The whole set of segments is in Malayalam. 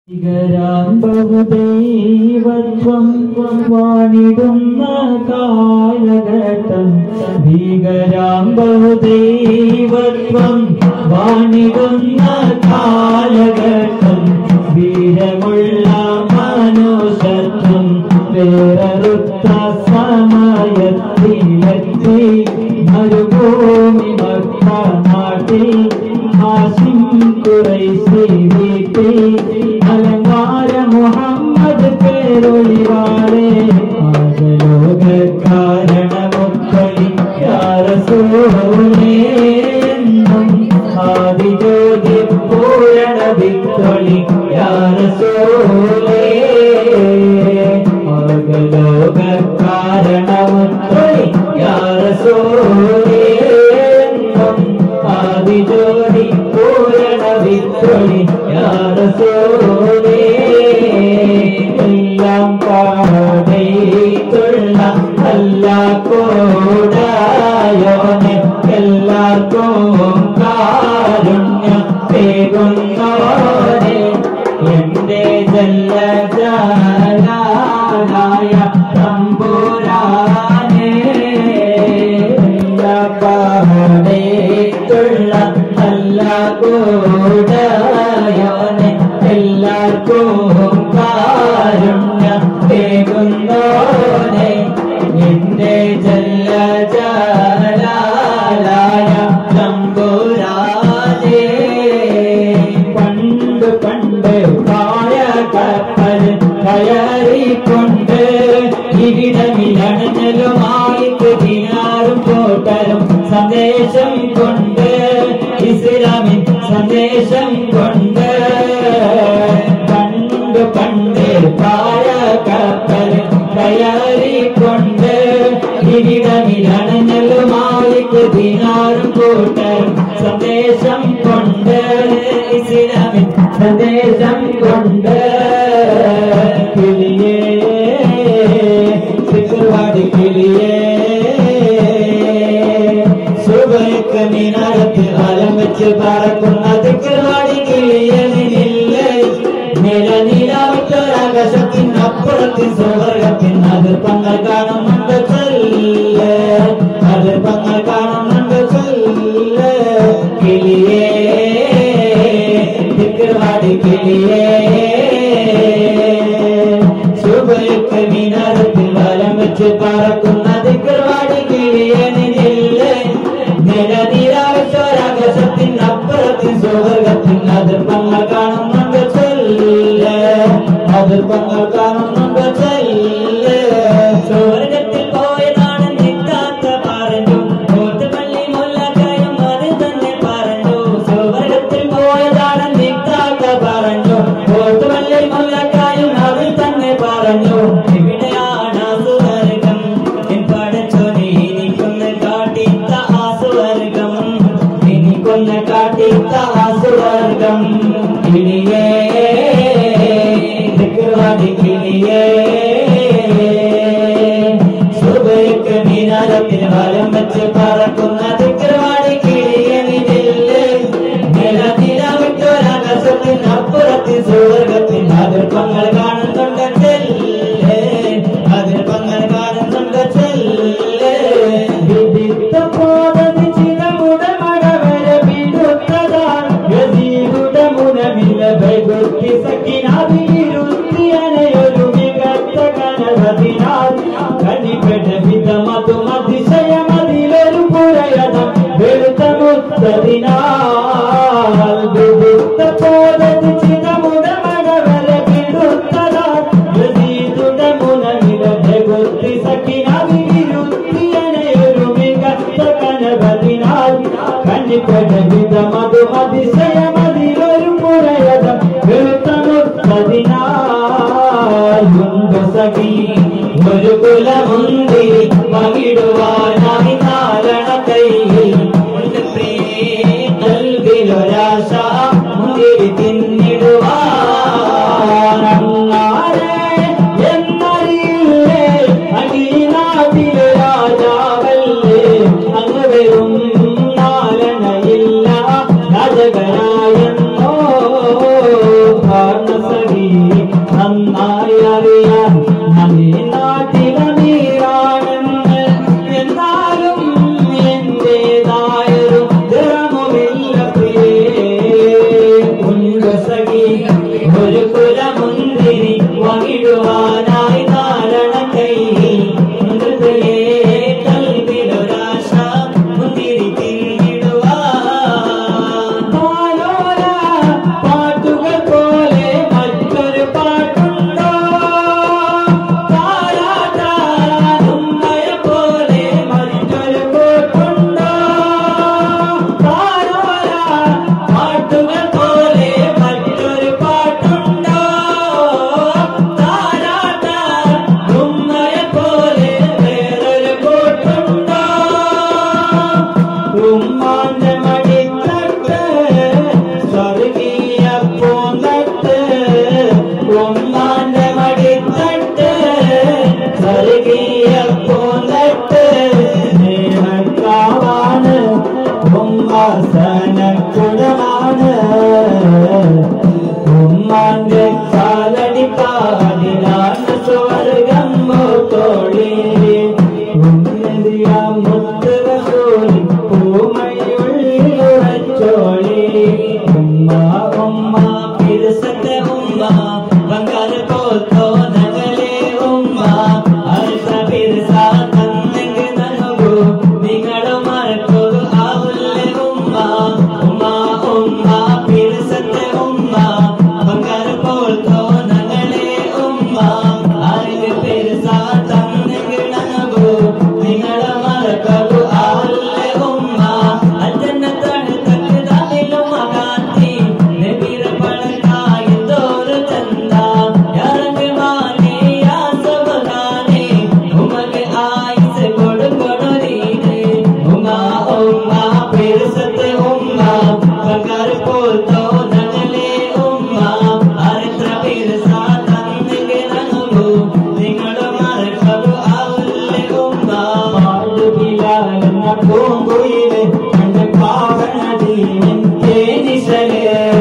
ഭീകരാന്തദൈവത്വം വാണിടുന്ന കാലഘട്ടം ഭീകരാന്തദൈവത്വം വാണിടുന്ന കാലഘട്ടം വീരമുള്ള മനുഷ്യത്വം വേററുത്ത സമയത്തിലെത്തി മരുഭൂമി മക്ക നാട്ടിൽ ഹാഷിം ഖുറൈശി വീട്ടിൽ അലങ്കാര മുഹമ്മദ് പേരൊളിവാളെ ആകലോക കാരണമൊക്കളി യാ റസൂലേ എന്നും ആദിജ്യോതി പൂരണ വിത്തൊളി യാ റസൂലേ ആകലോക കാരണമൊക്കളി യാ റസൂലേ എന്നും ആദിജ്യോതി പൂരണ വിത്തൊളി യാ റസൂലേ എല്ലാം പാടേത്തുള്ള അല്ലാഹുവോടായോനെ എല്ലാവർക്കും കാരുണ്യം പേകുന്നോനെ എന്റെ ജല്ലജലാലായ തമ്പുരാനെ എല്ലാ പാടേത്തുള്ള അല്ലാഹുവോടായോനെ എല്ലാവർക്കും കാരുണ്യം പേകുന്നോനെ എന്റെ ജല്ലജലാലായ തമ്പുരാനെ പണ്ട് പണ്ട് കായ കപ്പൽ കയറിക്കൊണ്ട് ഇവിടമിലണഞ്ഞലുമായി ദിനാറും കോട്ടലും സന്ദേശം കൊണ്ട് ഇസ്ലാമിൻ സന്ദേശം കൊണ്ട് പണ്ട് പണ്ട് കായ കപ്പൽ കയറിക്കൊണ്ട് ഇവിടമിലണഞ്ഞലുമായി ദിനാറും കോട്ടലും സന്ദേശം കൊണ്ട് ഇസ്ലാമിൻ സന്ദേശം കൊണ്ട് കിളിയേ സിക്കുവാടി കിളിയേ സുബൈക്ക് മിനാരത്തിൽ അലം വെച്ച് പറക്കുന്ന തിക്കുവാടി കിളിയനില്ലേ നിലനിലാവിട്ടൊരാകാശത്തിൻ അപ്പുറത്തിൽ സ്വർഗത്തിൻ അതിർപ്പങ്ങൾ കാണുന്നുണ്ട് ചൊല്ല് അതിർപ്പങ്ങൾ കാണുന്നുണ്ട് ചൊല്ല് കിളിയേ തിക്കുവാടി കിളിയേ സുബൈക്ക് മിനാരത്തിൽ അലം വെച്ച് പറക്കുന്ന തിക്കുവാടി കിളിയനില്ലേ നിലനിലാവിട്ടൊരാകാശത്തിൻ അപ്പുറത്തിൽ സ്വർഗത്തിൻ അതിർപ്പങ്ങൾ കാണുന്നുണ്ട് ചൊല്ല് അതിർപ്പങ്ങൾ കാണുന്നുണ്ട് ചൊല്ല് സ്വർഗത്തിൽ പോയതാണ് നിത്താത്ത പറഞ്ഞു കോത്തുപള്ളി മുല്ലക്കായും അത് തന്നെ പറഞ്ഞു സ്വർഗത്തിൽ പോയതാണ് നിത്താത്ത പറഞ്ഞു കോത്തുപള്ളി മുല്ലക്കായും അതിൽ തന്നെ പറഞ്ഞു ഇവിടെയാണ് സ്വർഗം പടച്ചോനെ എനിക്കൊന്ന് കാട്ടിത്ത ആ സ്വർഗം എനിക്കൊന്ന് കാട്ടിത്ത ആ സ്വർഗം കിളിയേ കിളിയേ സുബൈക്ക് മിനാരത്തിൽ വലം വെച്ച് പറക്കുന്ന തിക്കുവാടി കിളിയനില്ലേ നിലനിലാവിട്ടൊരാകാശത്തിൻ അപ്പുറത്തിൽ സ്വർഗത്തിൻ അതിർപ്പങ്ങൾ കാണുന്നുണ്ട് ചെല്ലേ അതിർപ്പങ്ങൾ കാണുന്നുണ്ട് ചെല്ലേ വിദിത്ത പോതതി ചിലമുടെ മടവര വിടുത്തതാണ് ഗസീരുടെ മുനമില്ല ഭഗവതി സഖിനാതിരുത്തിയനയൊരു മികത്ത കനവതിനാൽ കനിപെട്ട വിധമതും അതിശയമതിലൊരു പുരയതം വെളുത്ത മുത്തതിനാൽ വിദിത്ത പോതതി ചിലമുടെ മടവര വിടുത്തതാണ് ഗസീരുടെ മുനമില്ല ഭഗവതി സഖിനാതിരുത്തിയനയൊരു മികത്ത കനവതിനാൽ കനിപെട്ട വിധമതും അതിശയമതിലൊരു പുരയതം വെളുത്ത മുത്തതിനാലുണ്ട് സഖി ഒരു കുലമുന്തിരി പകിടുവാനായി നാരണ കൈയിൽ നൽകിലൊരാശ മുന്തിരി തിന്നിടുവാനങ്ങാരെ എന്നറിയില്ലേ അഖിലനാട്ടിലെ രാജാവല്ലേ അങ്ങ് വെറും നാരണയില്ല രാജകരാ ഉമ്മാന്റെ കാലടിക്കാടിലാണ് സ്വർഗം തോളി മുത്തറസൂലി പൂമയുള്ളിലുറച്ചോളി ഉമ്മ ഉമ്മ പിരസത്തെ ഉമ്മ ബംഗാൾ പോത്തോ നഗലെ ഉമ്മ അർസ പിരസ തന്നെങ്കിൽ നൽകൂ നിങ്ങളും മറക്കൂ ആവുല്ലേ ഉമ്മ ഉമ്മ ഉമ്മ പിരസത്തെ ഉമ്മ ബംഗാൾ പോത്തോ നഗലെ ഉമ്മ അർസ പിരസ തന്നെങ്കിൽ നൽകൂ നിങ്ങളും മറക്കൂ ആവുല്ലേ ഉമ്മ അജന്നത്താണ് തക്കതായിലും മകാത്തി നബിര പഴകായ തോരു ചന്ദ യാരംഗ് മാനെ യാ സബഹാനെ ഉമ്മക്ക് ആയിസ് കൊടുകൊടുരീനെ ഉമ്മ ഉമ്മ പിരസത്തെ ഉമ്മ ബംഗാൾ പോത്തോ നഗലെ ഉമ്മ അർസ പിരസ തന്നെങ്കിൽ നൽകൂ നിങ്ങളും മറക്കൂ ആവുല്ലേ ഉമ്മ പൂങ്കുയിലെ കണ്ട് പാവനദീനിന്റെ നിശല്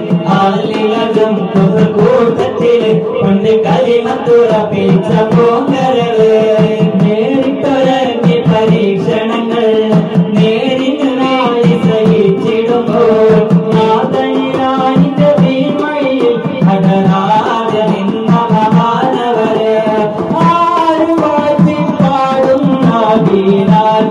ആലിലകം കൂട്ടത്തില് പണ്ട് കലിമത്തുറപ്പിച്ച പോങ്കരവ് നേരിട്ടൊരങ്ങി പരീക്ഷണങ്ങൾ നേരിനായി സഹിച്ചിടുമ്പോൾ നാദയിലാനിന്റെ വീഴ്മയിൽ അടരാതെ നിന്ന മഹാനവര് ആരും വാഴ്ത്തി പാടും നാദീനാൽ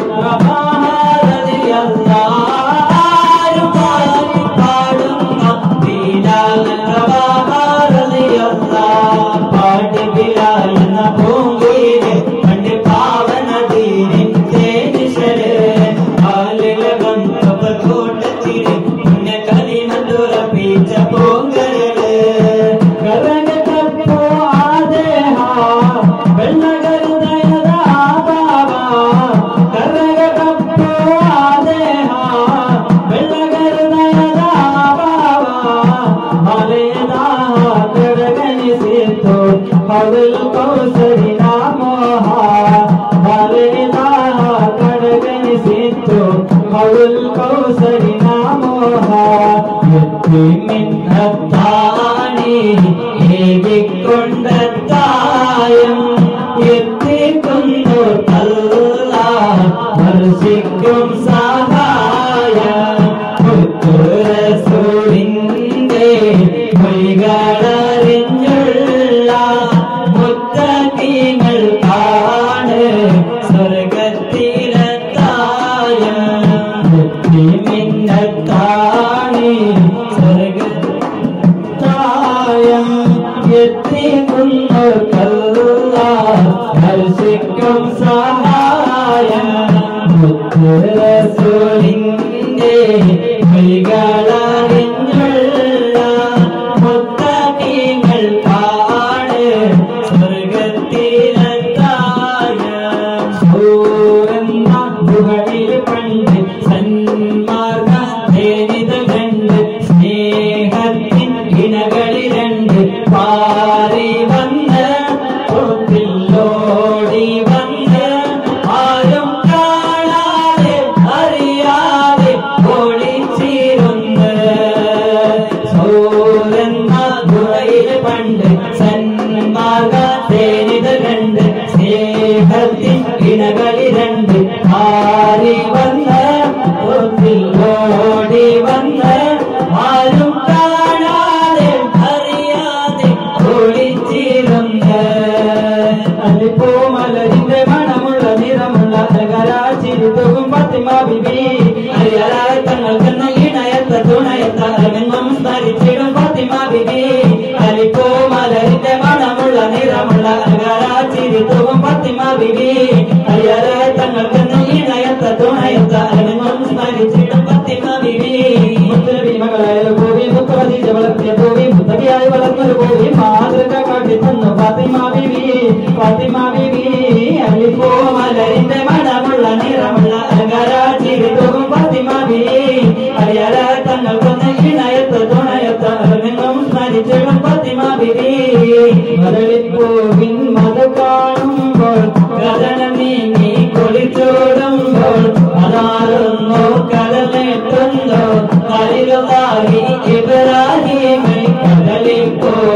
Ibrahim, Kadali,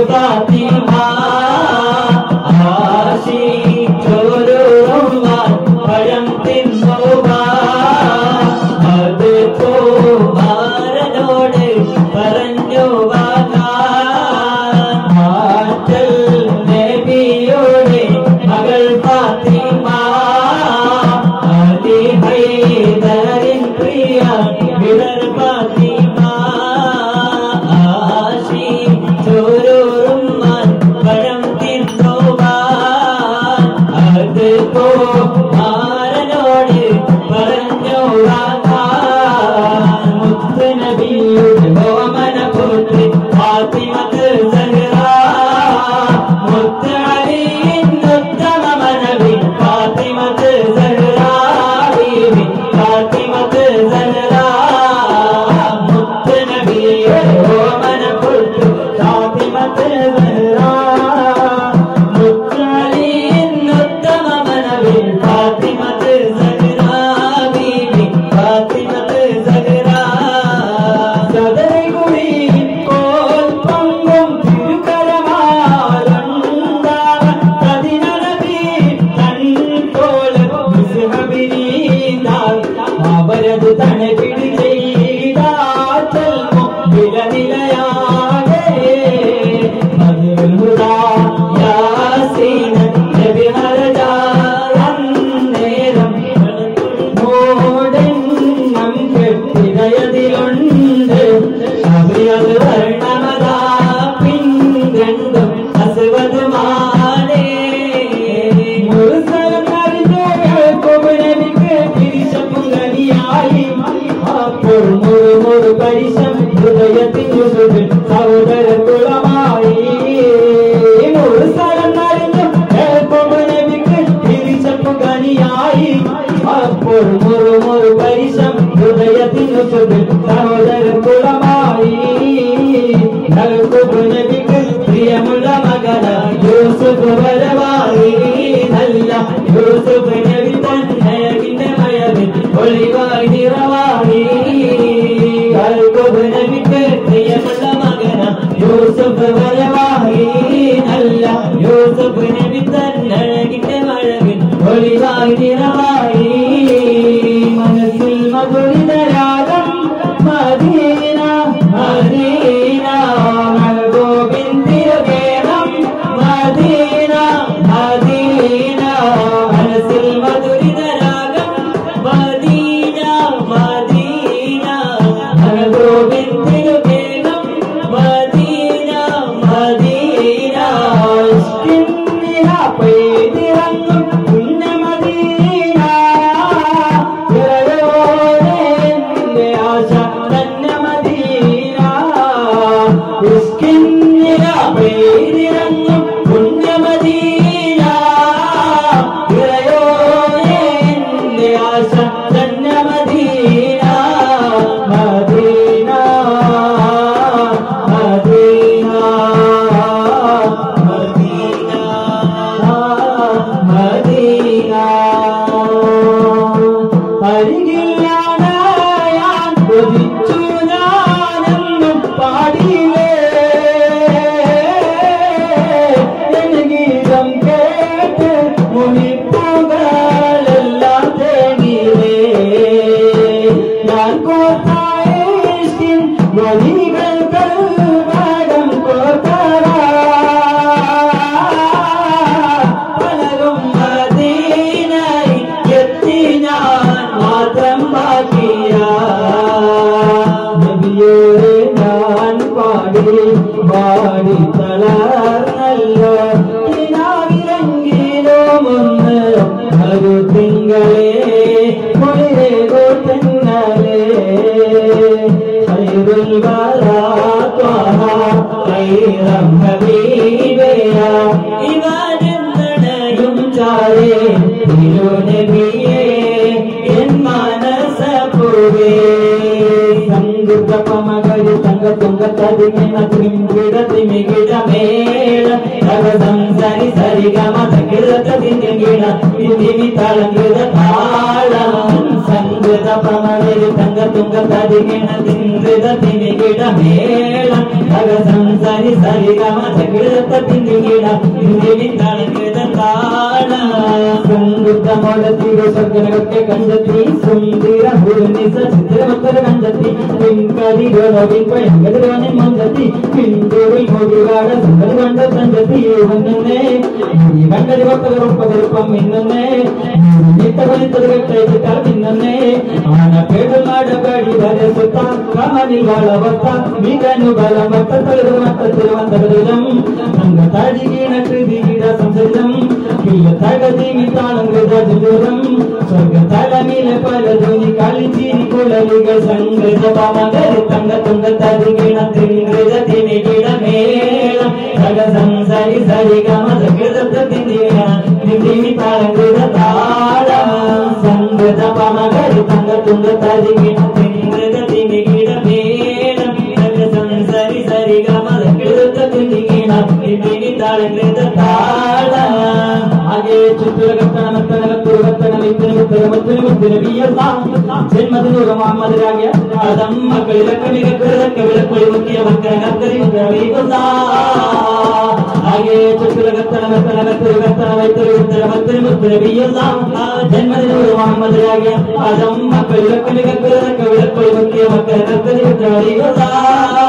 ഫാത്തിമ ആശി ചോരുമാൻ പഴം തിന്നുക അത് കുമാരനോട് പറഞ്ഞു ആറ്റൽ നബിയുടെ മകൾ ഫാത്തിമ അലി ഹൈദരിൻ പ്രിയ വിടർ ഫാത്തിമ ആശി ചോരുമാൻ പഴം തിന്നുക അത് കുമാരനോട് പറഞ്ഞു മുത്ത് നബിയുടെ ഓമന പുത്രി ഫാത്തിമത്ത് സഹ്റ മുത്ത് അലിയിൻ ഉത്തമ മനവി ഫാത്തിമത്ത് സഹ്റ ബീവി ഫാത്തിമത്ത് സഹ്റ മുത്ത് നബിയുടെ ഓമന പുത്രി ഫാത്തിമത്ത് സഹ്റ മുത്ത് അലിയിൻ ഉത്തമ മനവി ഫാത്തിമത്ത് സഹ്റ ബീവി ഫാത്തിമത്ത് സഹ്റ സദരകുടി കോൽ പങ്കും തിരുക്കരമാലണ്ടാവ തതിനനബി തൻപോല മുസ്ഹബിനീന്താൽ അവരത് തണപിടി ചെയ്താൽ വിലനിലയാകെ മധുൽ ഹുദാ യാസീന നബി ഹർജായന്നേരം മോടെണ്ണം കെട്ടിടയതിലുണ്ട് അഭിയത് വർണ്ണമതാ പിൻഗണ്ടും അസുവതുമാനേ മുറുസലം അറിഞ്ഞു നബിക്ക് തിരിശപ്പുങ്കനിയായി അപ്പോൾ മുറുമുറു പരിശം ഹൃദയത്തിനു സുഖ സഹോദര കുളമായി മുറുസലം അറിഞ്ഞു നബിക്ക് തിരിശപ്പുങ്കനിയായി അപ്പോൾ മുറുമുറു പരിശം ഹൃദയത്തിനു സുഖ സഹോദര കുളമായി നബിക്ക് പ്രിയമുള്ള മകന യൂസുഫ് വരവായി നല്ല യൂസുഫ് നബി തന്നയകിന്റെ മയവിൽ ഒളിവായി നിറവായി നബിക്ക് പ്രിയമുള്ള മകന യൂസുഫ് വരവായി നല്ല യൂസുഫ് നബി തന്നയകിന്റെ മഴവിൽ ഒളിവായി നിറവായി മനസ്സിൽ മധുരിതരാഗം മദീന മദീന മഹബൂബിൻ തിരുഗേണം മദീന മദീന മനസ്സിൽ മധുരിതരാഗം മദീന മദീന മഹബൂബിൻ തിരുഗേണം മദീന മദീന ഇഷ്കിന്നില പെയ്തിറങ്ങും പുണ്യ മദീന ഇറയോടെ ആശ തന്നെ മദീന ഇഷ്കിന്നില പെയ്തിറങ്ങും പുണ്യ മദീന ഇറയോടെ ആശ തന്നെ Medina Medina Medina Medina Medina അരികിലാണ് ഞാൻ കൊതിച്ചു ഞാനെന്നും പാടിയില്ലേ എൻ ഗീതം കേട്ട് മുനിപ്പുകളെല്ലാം തേടിയില്ലേ ഞാൻ കോർത്തായിൻ വഴികൾ കൽവടം കോർത്തരാ പലരും മദീനയിൽ എത്തി ഞാൻ മാത്രം ബാക്കിയ നബിയോടെ ഞാൻ പാടി പാടി തളർന്നല്ലോ ഇനാവിലെങ്കിലും ഒന്ന് ഒരു തിങ്കളെ കുളിരേ കോട്ടങ്ങളെ ഖൈറുൽ വറാ ത്വഹ ഖൈറം ഹബീബിയ ഇവാനും നടയും ചാരേ തിരുനബിയേ എൻ മനസ്സപൂവേ സംഗീതപമകരി സംഗതുംഗതദിമിന തിമികിടമേള തകസം സരി സരിഗമ തകിടതദിമികിട ഇതിമി തളങ്കിട താളം സംഗ ಸಂಗದ ಪಮರಿ ತಂಗ ತುಂಗ ತದಿಗಿಣ ತಿಂದ್ರಿದ ತಿಮಿಗಿಡ ಮೇಳ ತಗ ಸಂಸರಿ ಸರಿಗಮ ಜಗಿಡತ ತಿಂದಿಗಿಡ ಹಿಂದಿನಿ ತಾಳಂಗಿದ ತಾಳ ಸಂಗುತ್ತ ಮೊಳತಿಗೆ ಸ್ವರ್ಗನಗಕ್ಕೆ ಕಂಜತಿ ಸುಂದಿರ ಹುರುನಿಸ ಚಿತ್ರಮತ್ತರ ಕಂಜತಿ ಪಿಂಕರಿ ಗೋವಿಂಪ ಎಂಗದಿರೋನೆ ಮಂಜತಿ ಪಿಂಡೂರಿ ಹೋಗಿವಾಡ ಸುಂದರಿ ಗಂಡ ಸಂಜತಿ ಒಂದನ್ನೇ ಈ ಗಂಡದಿ ಒಪ್ಪದ ರೂಪದ ರೂಪಂ ಇನ್ನೊನ್ನೇ ನಿನ್ನನ್ನೇ ಆನ ಪೇಡು ಮಾಡಬೇಡಿ ಬರೆಸುತ್ತ ಕಮನಿಗಳ ಒತ್ತ ಮೀಗನು ಬಲ ಮತ್ತ ತೊಳೆದು ಮತ್ತ ತಿರುವಂತರಂ ಸಂಗ ತಾಜಿಗೀಣ ಕೃದಿಗಿಡ ಸಂಸರಿದಂ ಕಿಲ್ಲ ತಗದಿ ಮಿತಾಳಂಗದ ಜುಜುರಂ ಸ್ವರ್ಗ ತಳ ಮೇಲೆ ಪಲದುನಿ ಕಾಳಿಚೀನಿ ಕೊಳಲಿಗ ಸಂಗದ ಪಾಮಗರಿ ತಂಗ ತುಂಗ ತಾಜಿಗೀಣ ತಿಂಗ್ರಿದ ತಿಮಿಗಿಡ ಮೇಳ ತಗ ಸಂಸರಿ ಸರಿ ಗಮ ಜಗದ ತಿಂದಿನ ನಿಂದಿನಿ ತಾಳಂಗದ ತಾಳ ಸಂಗದ ಪಾಮಗರಿ ತಂಗ ತುಂಗ ತಾಜಿಗೀಣ ತಿಂಗ್ರಿದ ತಿಮಿಗಿಡ ಮೇಳ ತಗ ಸಂಸರಿ ಸರಿ ಗಮ ಜಗದ ತಿಂದಿನ ನಿಂದಿನಿ ತಾಳಂಗದ ತಾಳ ಹಾಗೆ ಚಿತ್ರಗತ್ತನ ಮತ್ತನ ತುರುಗತ್ತನ ವೈದ್ಯನ ಉತ್ತರ ಮತ್ತನ ಮುದ್ದಿನ ಬಿಯಲ್ಲ ಜನ್ಮದಿನೂರ ಮಹಮ್ಮದರಾಗ್ಯ ಅದಮ್ಮ ಕಳಿದ ಕವಿಗ ಕಳೆದ ಕವಿಳ ಕೊಳಿವಕ್ಕಿಯ ಮಕ್ಕಳ ಕತ್ತರಿ ಉತ್ತರವಿಲ್ಲ ಹಾಗೆ ಚಿತ್ರಗತ್ತನ ಮತ್ತನ ತುರುಗತ್ತನ ವೈದ್ಯನ ಉತ್ತರ ಮತ್ತನ ಮುದ್ದಿನ ಬಿಯಲ್ಲ ಜನ್ಮದಿನೂರ ಮಹಮ್ಮದರಾಗ್ಯ ಅದಮ್ಮ ಕಳಿದ ಕವಿಗ ಕಳೆದ ಕವಿಳ ಕೊಳಿವಕ್ಕಿಯ ಮಕ್ಕಳ ಕತ್ತರಿ ಉತ್ತರವಿಲ್ಲ